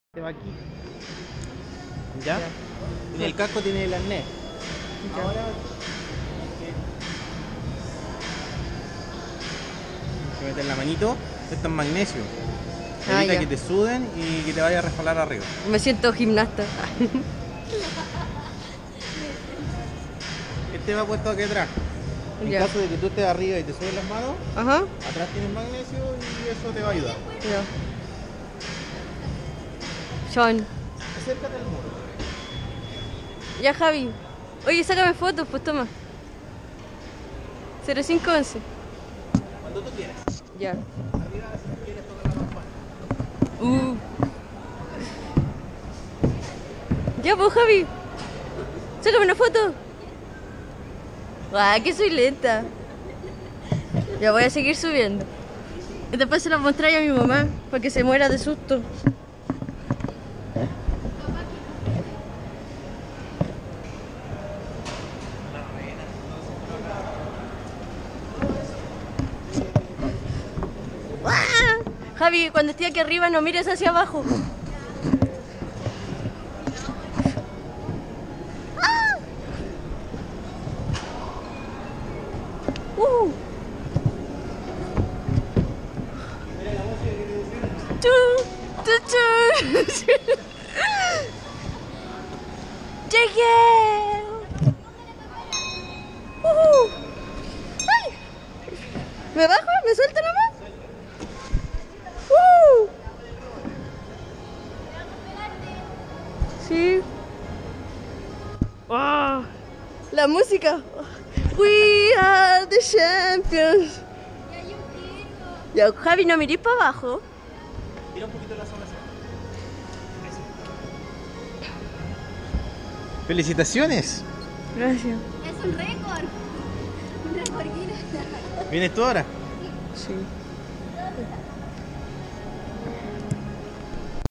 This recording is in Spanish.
Te va aquí. ¿Ya? Ya. En el casco tiene el arnés. Ya. Ahora que meter la manito. Esto es magnesio. Ah, Evita ya. que te suden y que te vaya a resbalar arriba. Me siento gimnasta. Este va puesto aquí atrás. En Ya. caso de que tú estés arriba y te subes las manos, Ajá. atrás tienes magnesio y eso te va a ayudar. Ya. John. Acércate al muro. Ya, Javi. Oye, sácame fotos, pues toma. 0511. Cuando tú quieras. Ya. Arriba si quieres tocar la campana. Ya, pues, Javi. Sácame una foto. Ah, que soy lenta. Ya voy a seguir subiendo. Y después se las mostraré a mi mamá para que se muera de susto. ¡Ah! Javi, cuando esté aquí arriba no mires hacia abajo. ¡Ah! Tu, tu, tu. Llegué. ¡Ay! ¿Me bajo? ¿Me suelto nomás? Sí. ¡Ah! La música. We are the champions. Ya, Javi, no mirís para abajo. Tira un poquito la zona. ¡Felicitaciones! Gracias. Es un récord. Un récord Guinness. ¿Vienes tú ahora? Sí.